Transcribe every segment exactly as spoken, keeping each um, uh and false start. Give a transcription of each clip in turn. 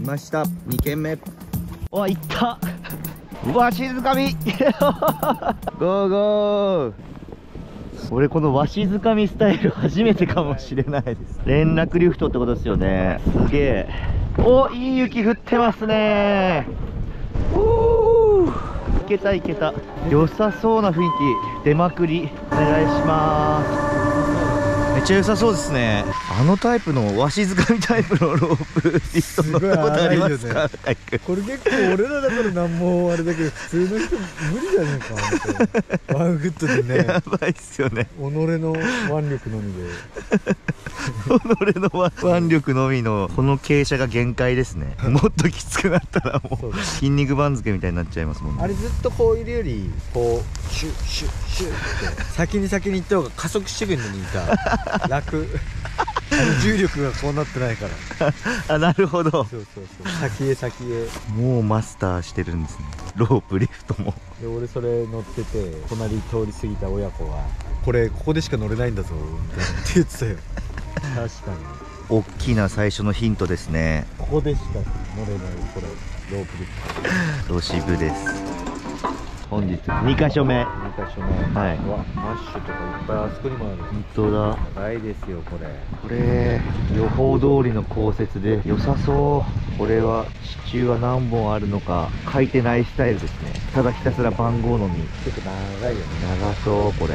ました。にけんめ。 お、いった。うわ、静かみ。ゴーゴー。俺このわしづかみスタイル初めてかもしれないです。連絡リフトってことですよね。すげえ。お、いい雪降ってますね。おー、いけたいけた。良さそうな雰囲気出まくり。お願いします。めっちゃ良さそうですね。あのタイプのわしづかみタイプのロープリフト乗ったことありますか？ これ結構俺らだからなんもあれだけど、普通の人無理じゃねえか。ワンフットでね。 やばいっすよね。 己の腕力のみで。 己の腕力のみのこの傾斜が限界ですね。もっときつくなったらもう筋肉番付みたいになっちゃいますもんね。 あれずっとこういるよりこうシュッシュッシュッって先に先に行った方が加速してくるのにさ楽。あの重力がこうなってないからあ、なるほど。 そうそうそう、先へ先へもうマスターしてるんですね、ロープリフトも。 で俺それ乗ってて隣通り過ぎた親子が「これここでしか乗れないんだぞ」みたいなって言ってたよ。確かに大きな最初のヒントですね。 ここでしか乗れないこれロープリフト。 ロシブです。本日にかしょめ。 にかしょめ。 はい。 うわ、マッシュとかいっぱいあそこにもある。 本当だ。 やばいですよこれ。 これ予報通りの降雪で良さそう。これは支柱は何本あるのか書いてないスタイルですね。ただひたすら番号のみ。 結構長いよね。 長そうこれ。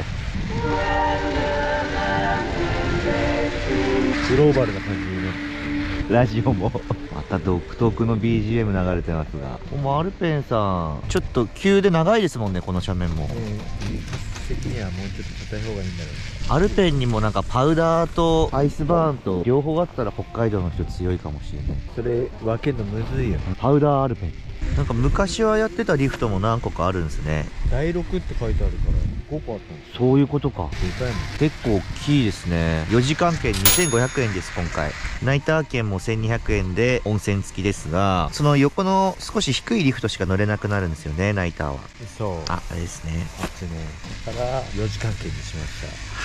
グローバルな感じにね。 ラジオもまた独特の ビージーエム 流れてますが、もうアルペンさんちょっと急で長いですもんね、この斜面も。 えー、的にはもうちょっと硬い方がいいんだろうね。 アルペンにもなんかパウダーとアイスバーンと両方あったら北海道の人強いかもしれない。 それ分けるのむずいよ。 パウダーアルペン、なんか昔はやってたリフトも何個かあるんですね。 だいろくって書いてあるからごこあったんですよ。 そういうことか。 でかいもん。 結構大きいですね。よじかん券にせんごひゃくえんです。今回ナイター券もせんにひゃくえんで温泉付きですが、その横の少し低いリフトしか乗れなくなるんですよね、ナイターは。 そう、ああ、あれですね。 っちねからよじかん券にしました。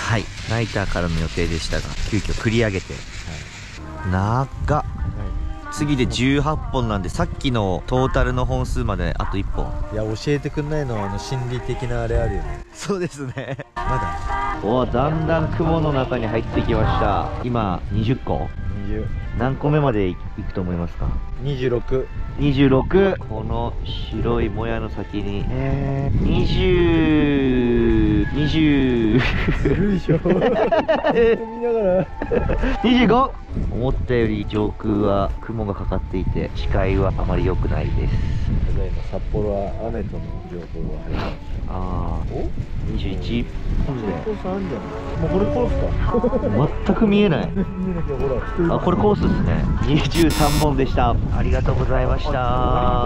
はい、ナイターからの予定でしたが急遽繰り上げて、 はい、 長っ。 は次でじゅうはっぽんなんで、さっきのトータルの本数まであといっぽん。 い、いや教えてくんないのはあの心理的なあれあるよね。 そうですね。 まだお、だんだん雲の中に入ってきました。今にじゅっこ。 にじゅう、 何個目までいくと思いますか？ にじゅうろく。 にじゅうろく。この白いもやの先に、えー、にじゅう、にじゅうずるいでしょ。見ながらにじゅうご。思ったより上空は雲がかかっていて視界はあまり良くないです。 ただいま札幌は雨との情報が入りました。 あー、 おにじゅういち。 コースあるんじゃない？もうこれコースか。 全く見えない。 見えなきゃほら。 あ、これコースですね。にじゅうさんぼんでした。ありがとうございました。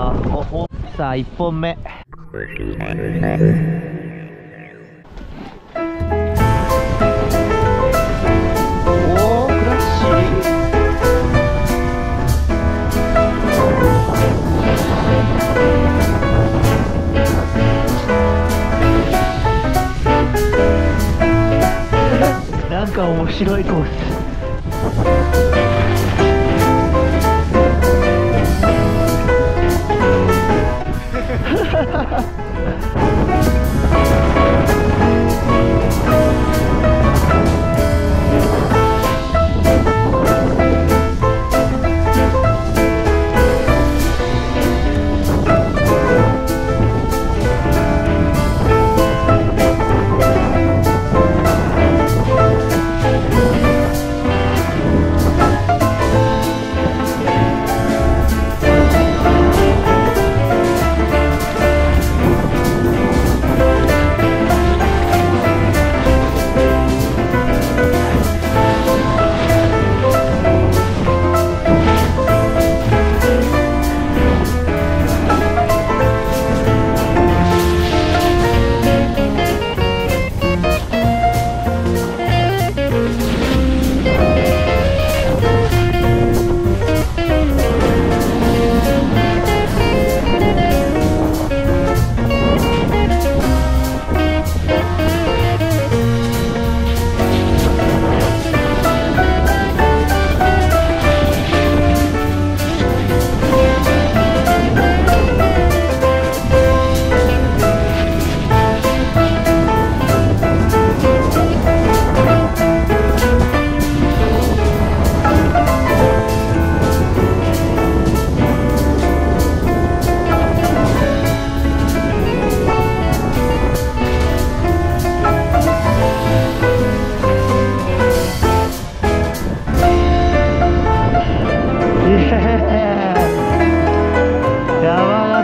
おほさあいっぽんめ。おー、クラッシー。なんか面白いコース。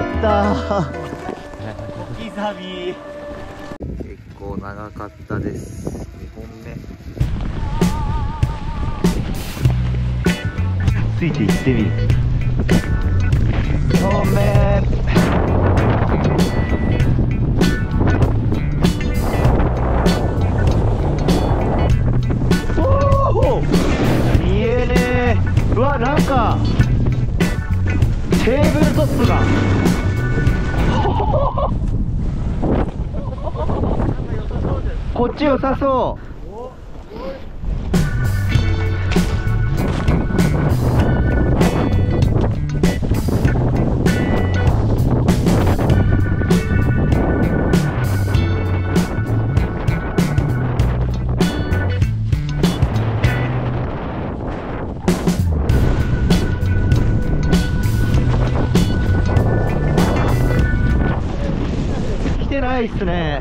った小刻み。結構長かったです。にほんめついていってみる。にほんめおお見えねえ。うわ、なんかテーブルトップがこっち良さそう。来てないっすね。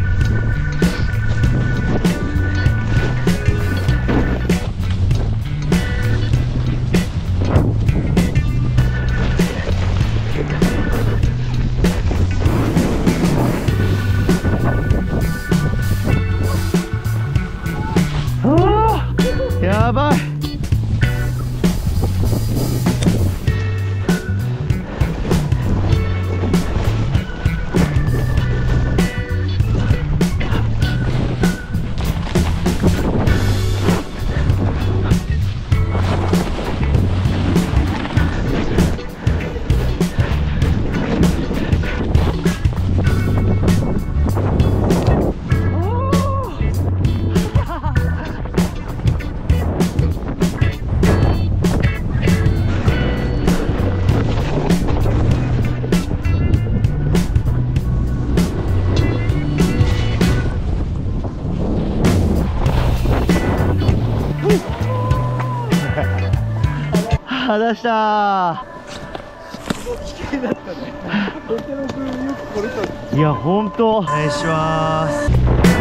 やばい。離したー。危険だったね。とても君よくこれた。いや、本当。お願いします。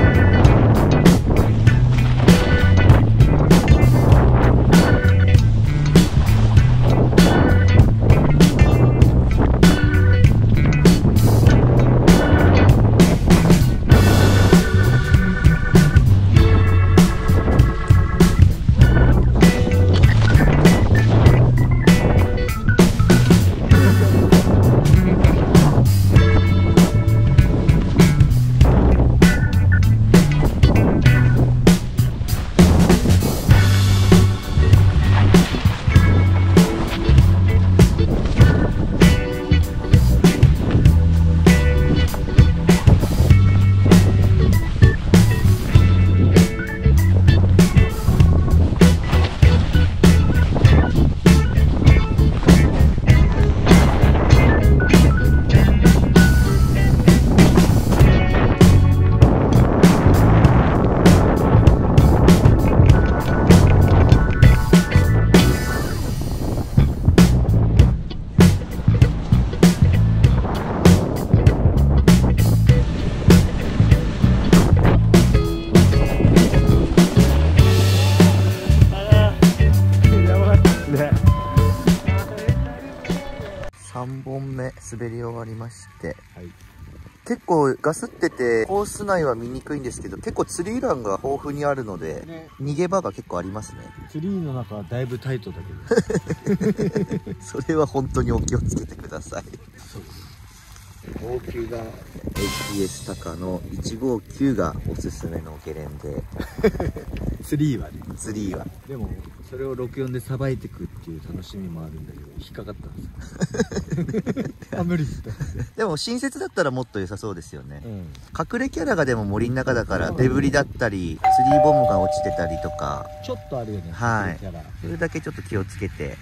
さんぼんめ滑り終わりまして、はい、結構ガスっててコース内は見にくいんですけど、結構ツリーランが豊富にあるので、ね、逃げ場が結構ありますね。 ツリーの中はだいぶタイトだけどそれは本当にお気をつけてください。高級が エイチピーエス タカのいちごきゅうがおすすめのゲレンデツリーはね、 ツリーはでもそれをろくよんでさばいていくっていう楽しみもあるんだけど、引っかかったんですよあ、無理ってでも新設だったらもっと良さそうですよね、うん、隠れキャラがでも森の中だからデブリだったりツリーボムが落ちてたりとかちょっとあるよね。 はい、それだけちょっと気をつけて、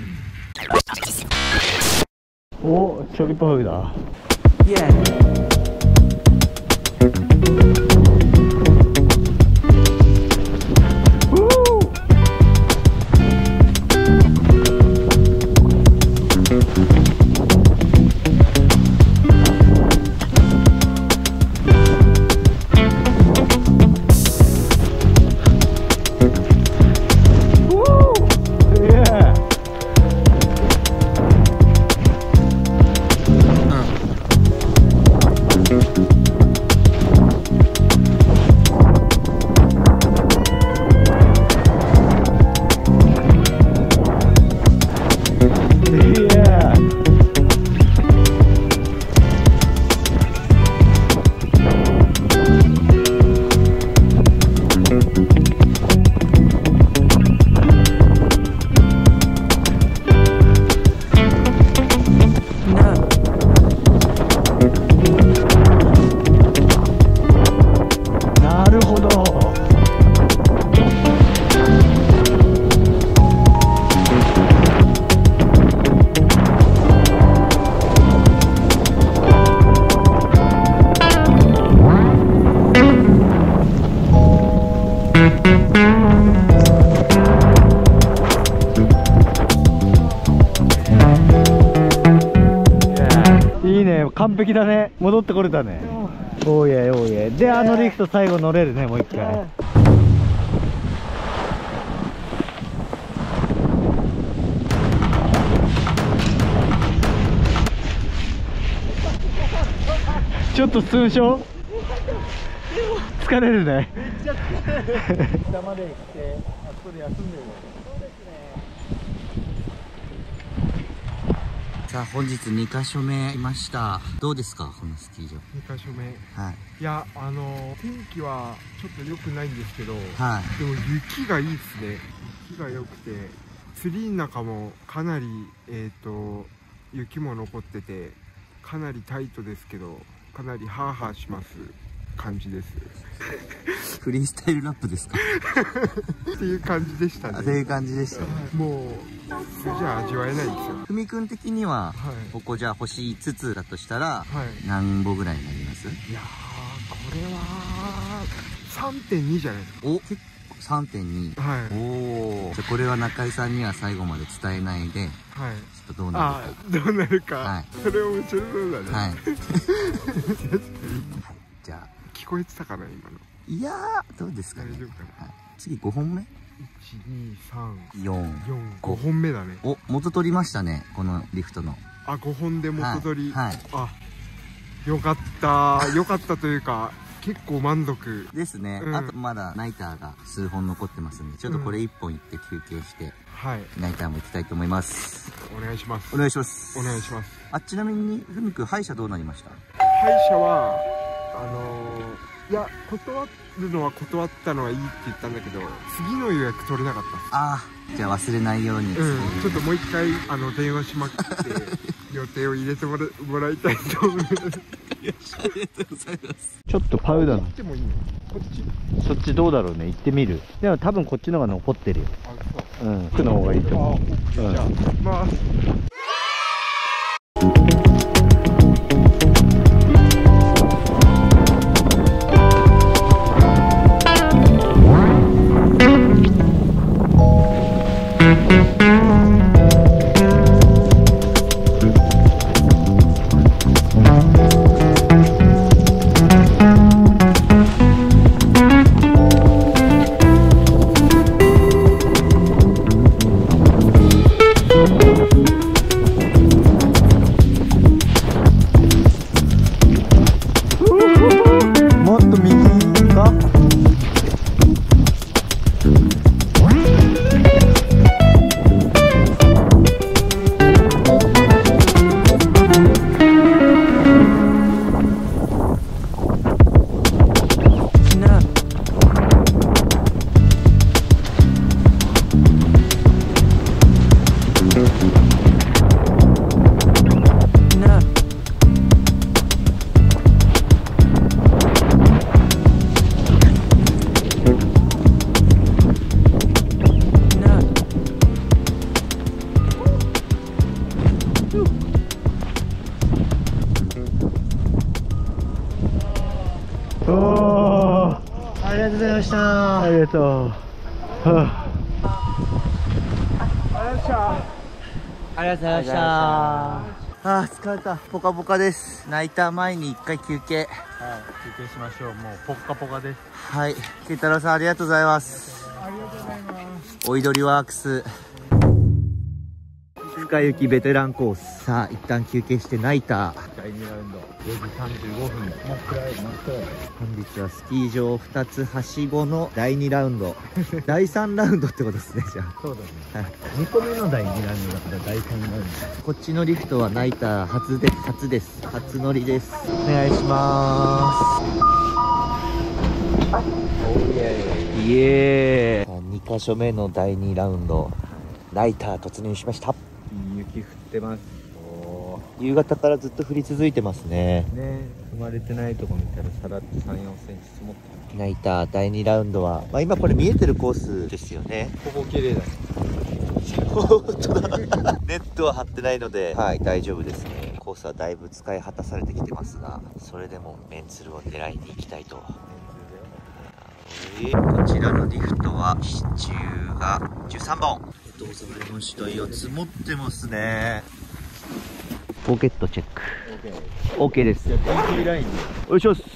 うん、お、チョリパウダーイエーね、完璧だね。戻ってこれたね。おーいえおーいえ。で、あのリフト最後乗れるね、もう一回。ちょっと通称疲れるね。めっちゃ疲れる。下まで来て、あそこで休んでる。そうですね。さあ、本日にかしょめいました。どうですか、このスキー場。 にかしょめ。 はい。 いや、あの天気はちょっと良くないんですけど、 はい。 でも雪がいいですね。雪が良くて、ツリーの中もかなりえっと雪も残ってて、かなりタイトですけど、かなりハーハーします感じです。 フリースタイルラップですかっていう感じでしたね。 っていう感じでした。 もうそれじゃ味わえないですよ。 ふみくん的には、 はい、 ここじゃあ星いつつだとしたら、 はい、 何歩ぐらいになります？ いやー、これは さんてんに じゃないですか。 お、結構 さんてんに。 はい。 おお。じゃあこれは中井さんには最後まで伝えないで、 はい、 ちょっとどうなるか。 あ、どうなるか。 はい、 それ面白そうだね。 はい。じゃあ聞こえてたかな今の。 いやー、どうですかね。 大丈夫かな。 はい、次ごほんめ。 いち、に、さん、 よん、 よん、ごほんめだね。 お、元取りましたね、このリフトの。 あ、ごほんで元取り。 はい、はい、 あ、よかったよかったというか結構満足ですね。うん、あとまだナイターが数本残ってますんで、ちょっとこれいっぽんいって休憩して、うん、はい、ナイターも行きたいと思います。 お願いします。 お願いします。 お願いします。 あ、ちなみにふみくん、歯医者どうなりました？ 歯医者はあのー、いや、断るのは断ったのはいいって言ったんだけど、次の予約取れなかったです。ああ、じゃあ忘れないように。 うん、ちょっともう一回あの電話しまくって予定を入れてもら、もらいたいと思います。ありがとうございます。 ちょっとパウダーの。 行ってもいいの？こっち？ そっちどうだろうね。行ってみる。でも多分こっちの方が残ってるよ。 あ、そう。 うん。服の方がいいと思う。 じゃあ、まあ。 ありがとうございました。ありがとう。はあ、 ありがとうございました。 ありがとうございました。ああ、疲れた。ポカポカです。ナイター前に一回休憩。はい、 休憩しましょう。もうポッカポカです。 はい、ケイタロウさんありがとうございます。 ありがとうございます。 おいどりワークス深雪ベテランコース。さあ一旦休憩してナイターだいにラウンドよじさんじゅうごふん。もう暗い。もう暗い。 本日はスキー場ふたつはしごのだいにラウンドだいさんラウンドってことですね。じゃあそうだね、 はい、 にこめのだいにラウンドだからだいさんラウンド。 こっちのリフトはナイター初で初です初乗りです。お願いしまーす。イエーイ。にかしょめのだいにラウンドナイター突入しました。 いい雪降ってます。お夕方からずっと降り続いてますね。 ね、踏まれてないとこ見たらさらっとさん、よんセンチ積もってる。 ナイターだいにラウンドは、まあ、今これ見えてるコースですよね。 ここ綺麗だね。 本当だネットは張ってないので、はい、大丈夫ですね。コースはだいぶ使い果たされてきてますが、それでもメンツルを狙いに行きたいと。こちらのリフトは支柱がじゅうさんぼん。どうぞの主体を積もってますね。ポケットチェック。 オッケーです。 じゃあ電気ラインでお願いします。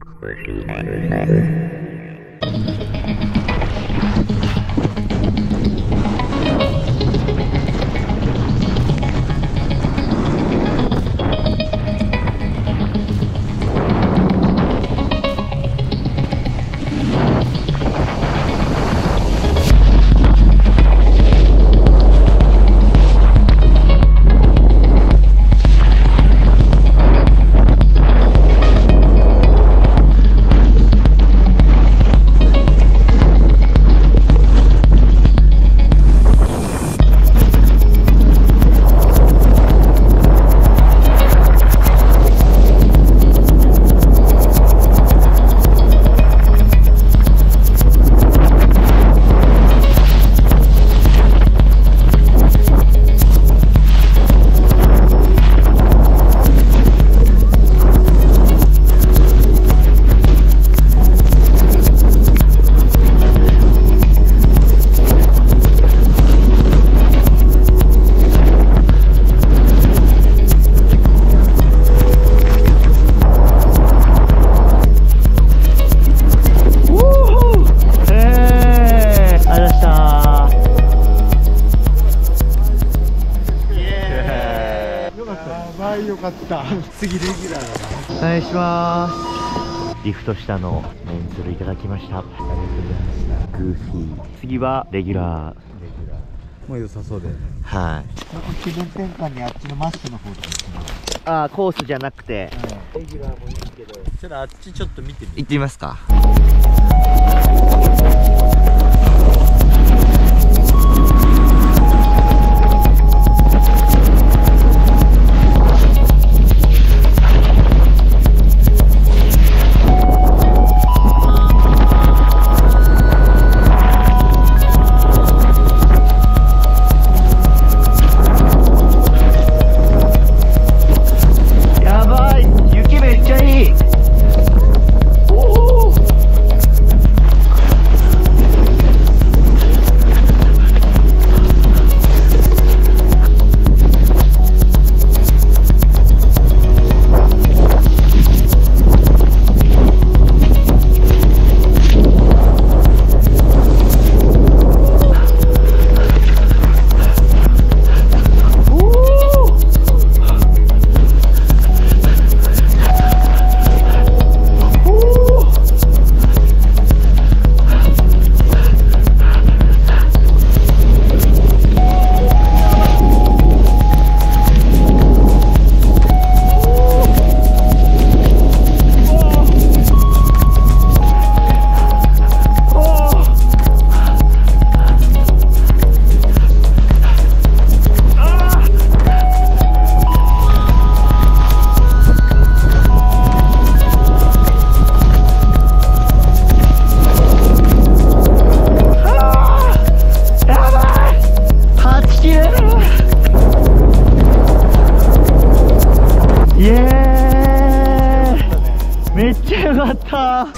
よかった。次レギュラーだな。 お願いします。リフト下のメンツルいただきました。ありがとうございました。グーフィー。次はレギュラー。 もう良さそうだよね。 はい。 気分転換にあっちのマッシュの方とか行きます。 ああ、コースじゃなくて、 レギュラーもいいけど、ちょっとあっちちょっと見てみ行ってみますか。めっちゃよかった。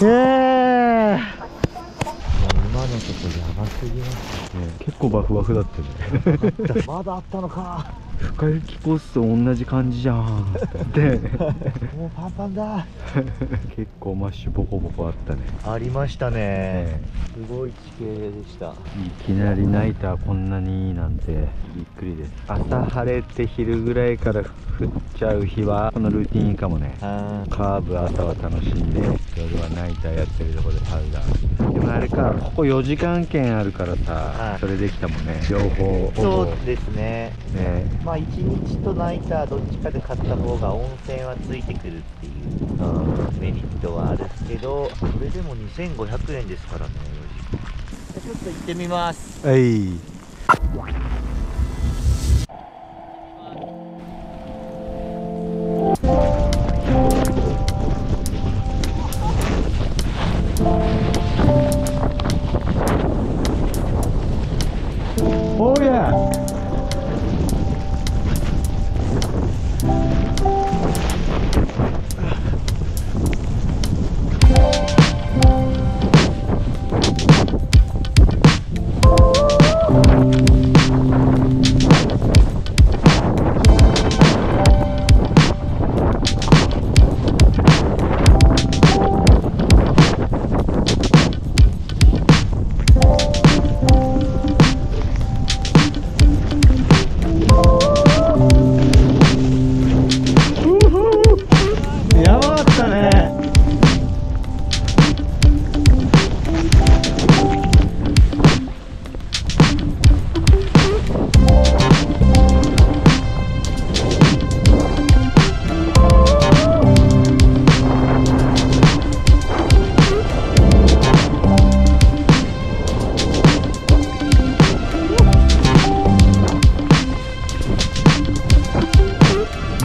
えー、 今のとこやばすぎますね。 結構バフバフだったね。 まだあったのか。 深雪コースと同じ感じじゃんでもうパンパンだ。 結構マッシュボコボコあったね。 ありましたね。すごい地形でした。 いきなりナイターこんなにいいなんてびっくりです。朝晴れて昼ぐらいから降っちゃう日はこのルーティンいいかもね。カーブ朝は楽しんで夜はナイターやってるところでパウダー。でもあれか、ここよじかん券あるからさ、それできたもんね、両方。 そうですね。 ね、 まあいちにちとナイターどっちかで買った方が温泉はついてくるっていうメリットはあるけど、それでもにせんごひゃくえんですからね。ちょっと行ってみます。 はい。 おーや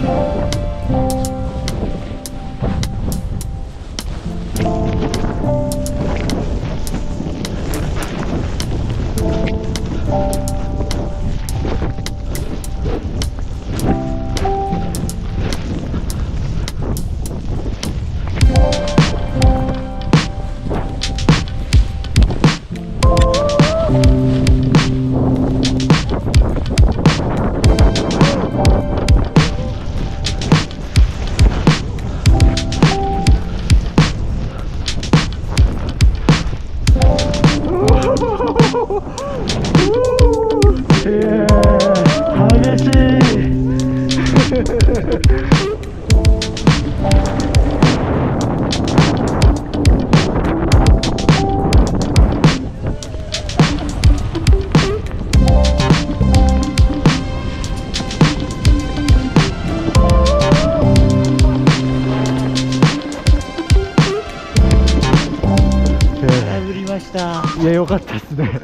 いや、良かったですね。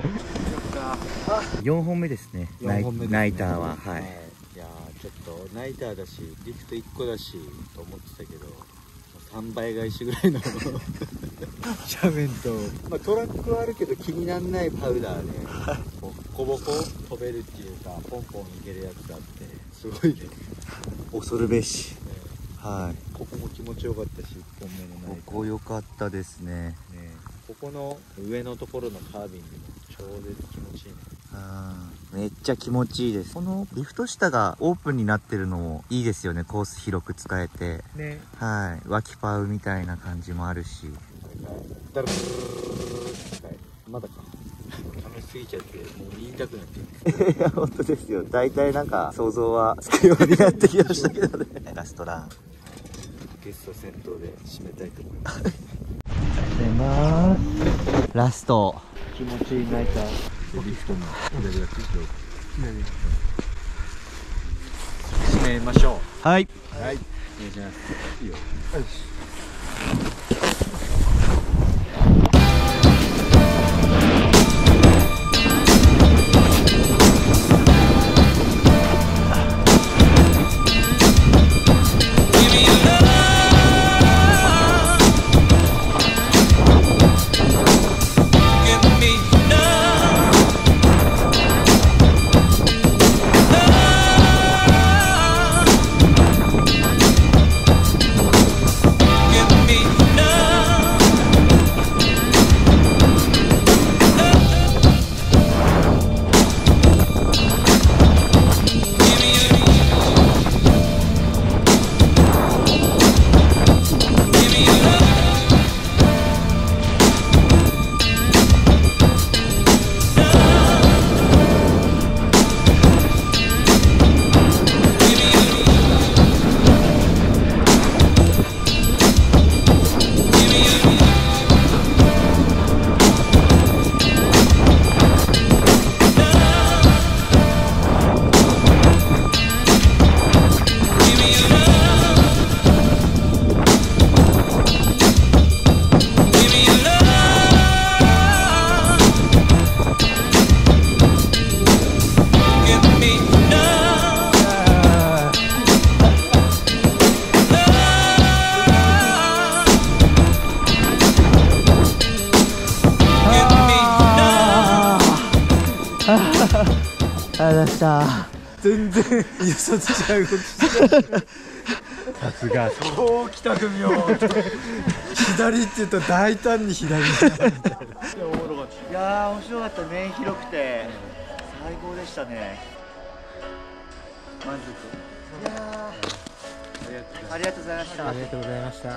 よんほんめですね。 よんほんめですねナイターは、はい。 いやーちょっとナイターだしリフトいっこだしと思ってたけどさんばい返しぐらいの斜面と、まあ、トラックはあるけど気にならないパウダーでこうボコボコ飛べるっていうかポンポンいけるやつがあってすごいね恐るべし。 ねはい。 ここも気持ちよかったしいっぽんめのナイターここ良かったですね。 ねここの上のところのカービングも超絶気持ちいいね。 あーめっちゃ気持ちいいです。このリフト下がオープンになってるのもいいですよね。コース広く使えて、 ねはい、脇パウみたいな感じもあるし。 だらまだか試しすぎちゃってもう言いたくなってるいや本当ですよ。大体なんか想像はつくようになってきましたけどね。ラストラン。 ゲスト先頭で締めたいと思います出ます。ラスト。 気持ちいいナイターリフトの左がついてる締めましょはい。 う。はいお願いしますいいよありがとうございました。 全然予想と違う動きしてた。 さすがそうきた組を左って言うと大胆に左にいやー面白かったね。広くて最高でしたね。満足。いやーありがとうございました。 ありがとうございました。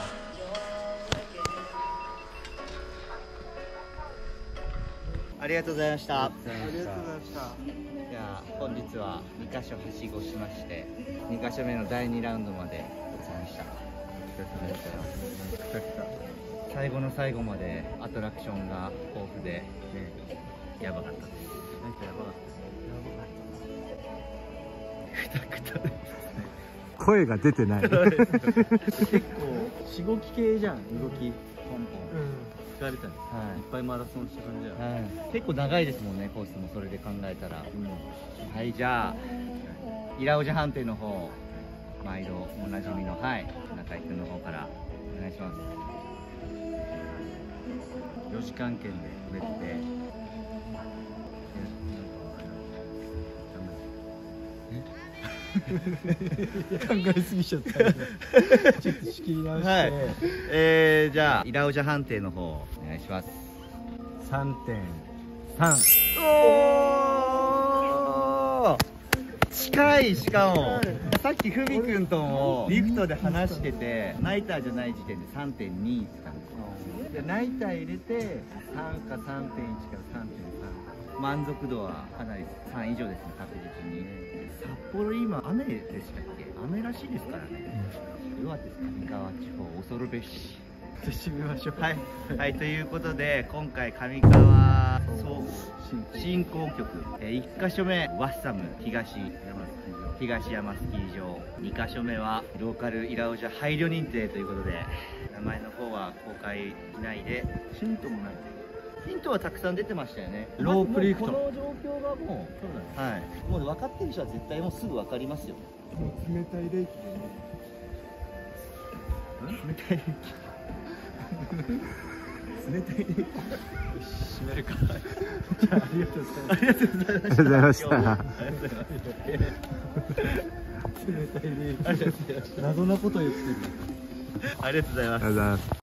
ありがとうございました。 ありがとうございました。 じゃあ本日はにか所はしごしまして、にか所目のだいにラウンドまでございました。最後の最後までアトラクションが豊富で、やばかったです。なんかやばかったです。やばかった。くたくたです。 声が出てない。 結構しごき系じゃん動きポンポン。疲れたね。 はい。 いっぱいマラソンした感じだよ。 はい、結構長いですもんね、コースもそれで考えたら。はい、じゃあ、イラオジ判定の方、 毎度おなじみの、はい、中井くんの方からお願いします。 よじかん券で売れてて、え考えすぎちゃったちょっと仕切り直して、 はい、えー、じゃあイラオジャ判定の方お願いします。 さんてんさん。 おー、近い。しかもさっきふみくんともリフトで話してて、ナイターじゃない時点で さんてんに って言ってたんですよ。でナイター入れてさんか さんてんいち から さんてんさん、満足度はかなりさん以上ですね、確実に。札幌今雨でしたっけ？雨らしいですからね。よかったです。上川地方恐るべし。 締めましょう。 はい、はい、ということで今回上川総振興局、えー、いっかしょめワッサム東山スキー場、東山スキー場、にかしょめはローカルイラオジャ配慮認定ということで、名前の方は公開しないで、ヒントもない。ヒントはたくさん出てましたよね。 ロープリフトこの状況がもう、はい、もう分かってる人は絶対もうすぐ分かりますよ。 もう冷たい冷気でね。 冷たい冷気冷たい冷気締めるか。じゃあありがとうございます。 ありがとうございました。 ありがとうございました。 ありがとうございました。 冷たいね。謎なこと言ってる。 ありがとうございます。 ありがとうございます。